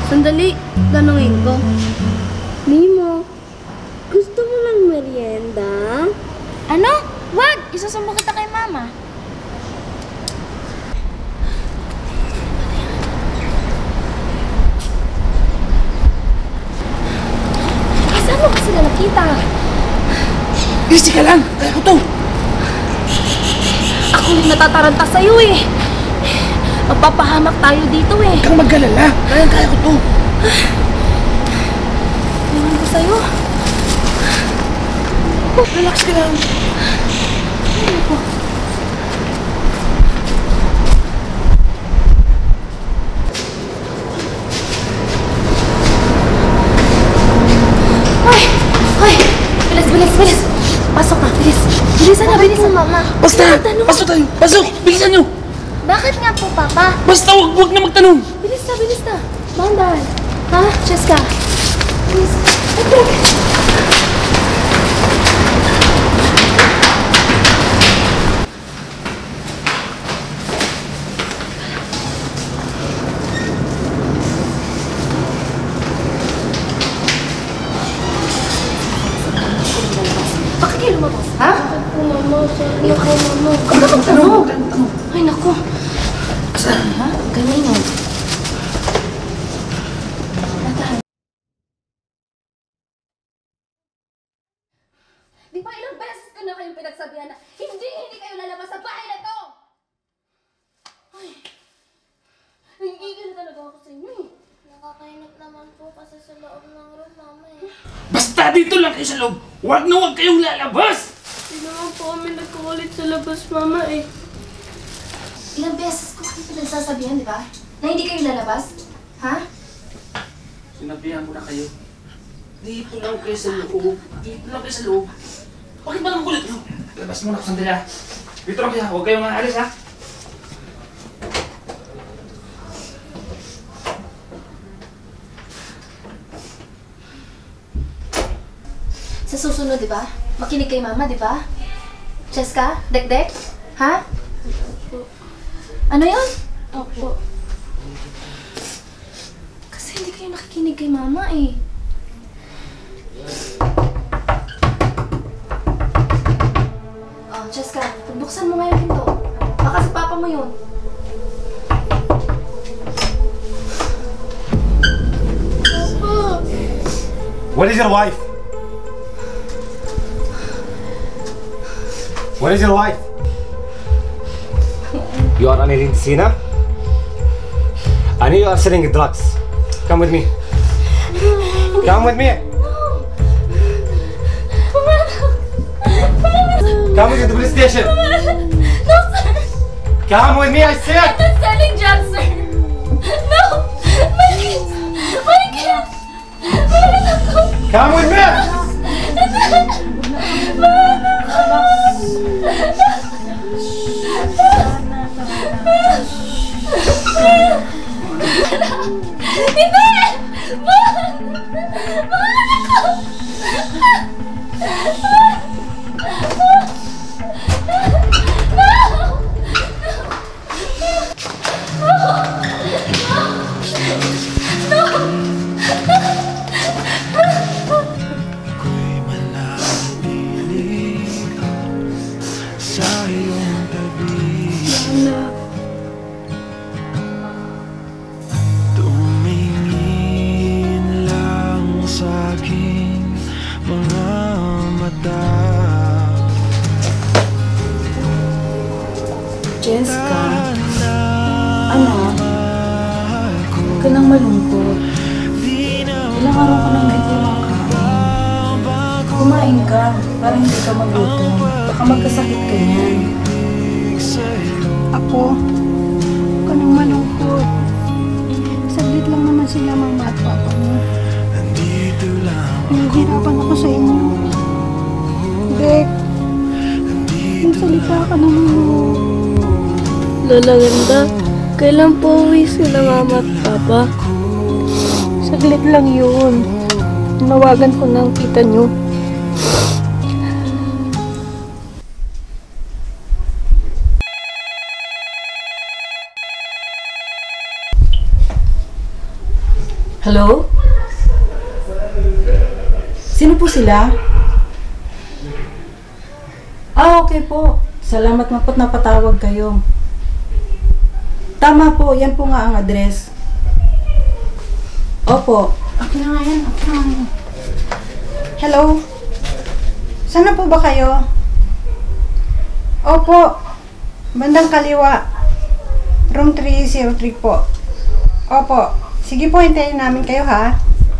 Sandali, tanungin ko. Mimo, gusto mo ng merienda? Ano? Wag! Isasama kita kay Mama. Saan mo ba sila nakita? Easy ka lang! Kaya ko to! Ako rin natataranta sa'yo eh. Magpapahamak tayo dito eh. Huwag kang mag-alala! Kaya ko to! Ewan ko sa'yo. Relax ka lang! Ano ko? Bilis! Pasok na, bilis! Bilisan na, bilisan! Mama. Basta! Pasok tayo! Pasok! Bilisan nyo! Bakit nga po, Papa? Basta huwag na magtanong! Bilis na! Dahan-dahan. Ha? Cheska? Bilis. Bakit kayo lumabas? Ha? Mama, sorry ako, Mama. Huwag ka magtanong. Ay, naku. Saan? Ha? Ganyan yun. Di ba ilang beses ko na kayong pinagsabihan na hindi kayo lalabas sa bahay na to? Ay, nagigigil na talaga ako sa inyo eh. Nakakainip naman po kasi sa loob ng room, Mama eh. Basta dito lang kayo sa loob! Huwag na huwag kayong lalabas! Hindi naman po kami nagkukulit sa labas, Mama eh. Ilang beses ko kayo pinagsasabihan, di ba? Na hindi kayo lalabas? Ha? Sinabihan ko na kayo. Dito lang kayo sa loob. Dito lang kayo sa loob. Bakit ba naman kulit? Labas muna ako sandali ha. Dito lang kayo. Huwag kayong aalis ha. Sa susunod, di ba? Makinig kay Mama, di ba? Cheska? Dek-dek? Ha? Ano yun? Opo. Kasi hindi kayo nakikinig kay Mama eh. Oh, Cheska, buksan mo nga yung pinto. Baka si Papa mo yun. Papa! What is your wife? What is your wife? You are Annalyn Sina? I know you are selling drugs. Come with me. Come with me. Come with me to the police station. No, sir! Come with me, I said! I'm not selling drugs, sir! No! My kids! My kids! Come with me! Hindi! Mahal ako! Ako'y mananatili sa iyong tabi. Tumingin lang sa aking mga mata. Jessica, anak, huwag ka nang malungkot. Ilang araw ka nang hindi makakain. Kumain ka, para hindi ka magutom. Baka magkasakit ka niyan. Ako, huwag ka nang malungkot. Saglit lang naman sila mama at papa mo. Nahihirapan ako sa inyo. Dek, magsalita ka naman. Lola Ganda, kailan po uwi sila Mama at Papa? Saglit lang yun. Nawagan ko na ang tita nyo. Hello? Sino po sila? Okay po. Salamat na po't napatawag kayo. Tama po, yan po nga ang address. Opo. Okay na nga yan, okay na nga yan. Hello? Sana po ba kayo? Opo. Bandang kaliwa. Room 303 po. Opo. Sige po, hintayin namin kayo ha.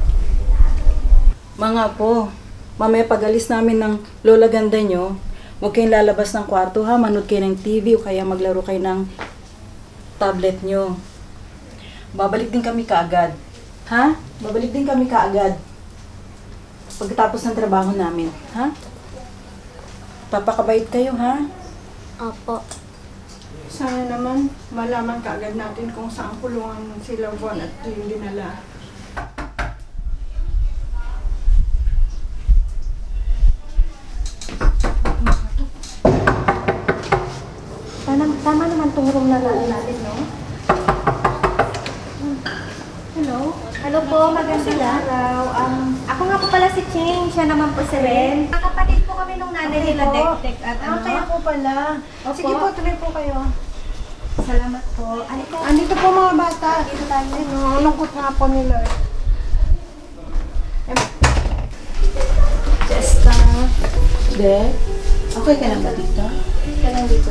Mga po, mamaya pag-alis namin ng lola ganda nyo, huwag kayong lalabas ng kwarto ha, manood kayo ng TV o kaya maglaro kayo ng tablet nyo. Babalik din kami kaagad. Ha? Babalik din kami kaagad. Pagkatapos ng trabaho namin. Ha? Papakabait kayo ha? Opo. Sana naman malaman kaagad natin kung saan kulungan sila Von at yung dinala. Tama naman itong room na natin, no? Hello? Hello po, magandang araw. Ako nga po pala si Ching, siya naman po si Ren. Kapatid po kami nung nanay nila, Dek-Dek at ano. Kaya po pala. Opo. Sige po, tuloy po kayo. Salamat po. Andito po mga bata. Dito tayo. Ano, lungkot nga po nila. Jesta. De? Okay ka lang ba dito? Ka lang dito.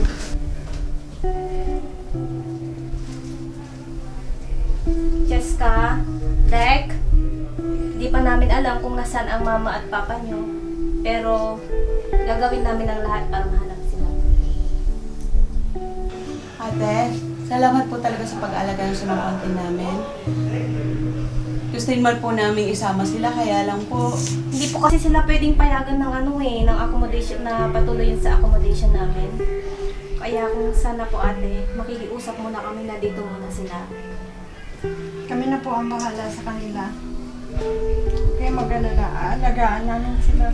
Cheska, Dek, di pa namin alam kung nasaan ang mama at papa nyo. Pero, gagawin namin ang lahat para mahanap sila. Ate, salamat po talaga sa pag-aalaga sa mga konti namin. Gustuin man po namin isama sila, kaya lang po. Hindi po kasi sila pwedeng payagan ng ng accommodation na patuloy yun sa accommodation namin. Kaya kung sana po ate, makikiusap muna kami na dito muna sila. Kami na po ang bahala sa kanila. Kaya mag-alala, alagaan namin sila.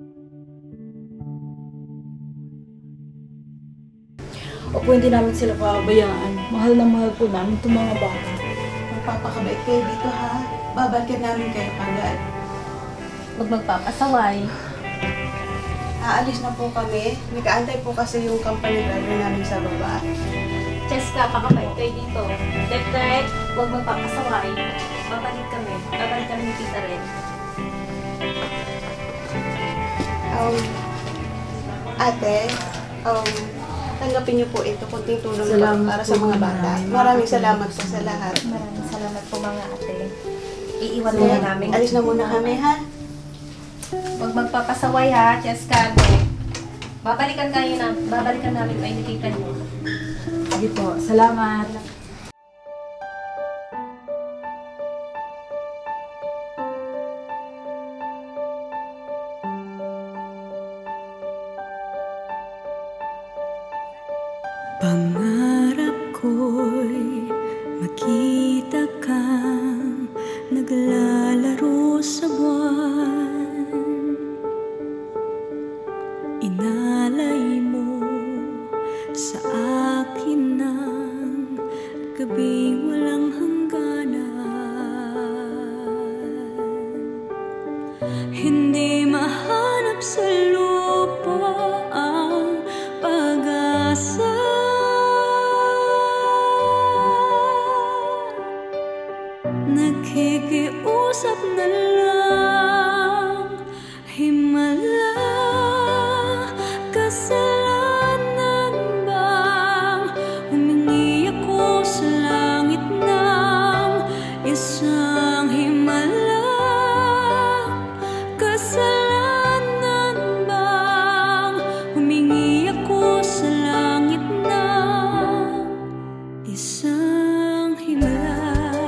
Opo, hindi namin sila pabayaan. Mahal na mahal po namin itong mga bata. Magpapakabait kayo dito ha. Babalikan namin kayo kagad. Huwag magpapasaway. Aalis na po kami. Nag-aantay po kasi yung company driver namin sa baba. Cheska, pakabait kayo dito. Dek, huwag magpapasaway. Babalik kami. Babalik kami ni Tita Ren. Ate, tanggapin niyo po ito. Kunting tulong Salamat para sa po, mga bata. Maraming salamat po sa lahat. Maraming salamat po mga ate. Iiwan muna namin. Alis na muna kami ha. Huwag magpapasaway ha, Cheska, Dek. Babalikan namin ay nakita niyo. Sige po, salamat. Pangarap ko'y makita kang naglalaro sa buwan. Inalay mo sa akin ng gabing walang hangganan. Hindi mahanap sa lupa ang pag-asa. Nakikiusap na lang, himala, kasalanan bang humingi ako sa langit ng isang himala? Kasalanan bang humingi ako sa langit ng isang himala?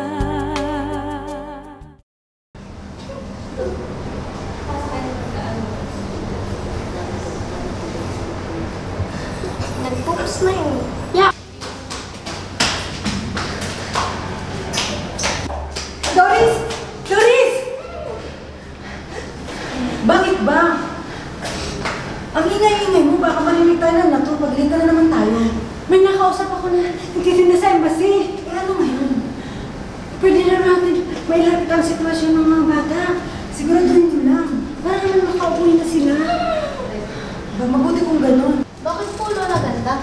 Nag-books na yun. Doris! Doris! Bakit ba? Ang ingay-ingay mo, baka marinig tayo ng nato. Pagalitan na naman tayo. May nakausap ako na nagtitinda sa embassy. Eh, ano ngayon? Pwede na natin May lapit ang sitwasyon ng mga bata. Siguraduhin nyo lang. Para naman makaupuin na sila. Mabuti kung ganun. Bakit po Lola ganda?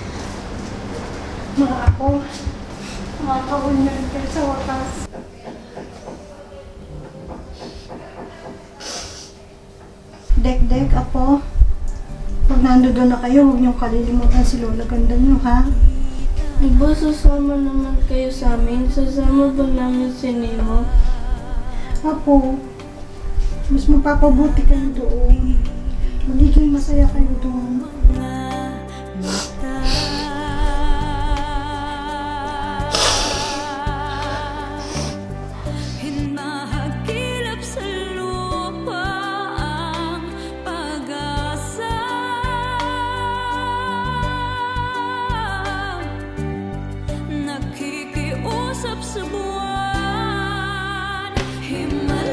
Mga ako, makakaunan kayo sa wakas. Dek, apo. Pag nandoon na kayo, huwag niyong kalilimutan si Lola ganda niyo, ha? Diba sasama naman kayo sa amin? Sasama ba namin si Nemo? Apo, mas mapapabuti kayo doon. Magiging masaya kayo doon. Hinahagilap sa lupa ang pag-asa. Nakikiusap sa buwan.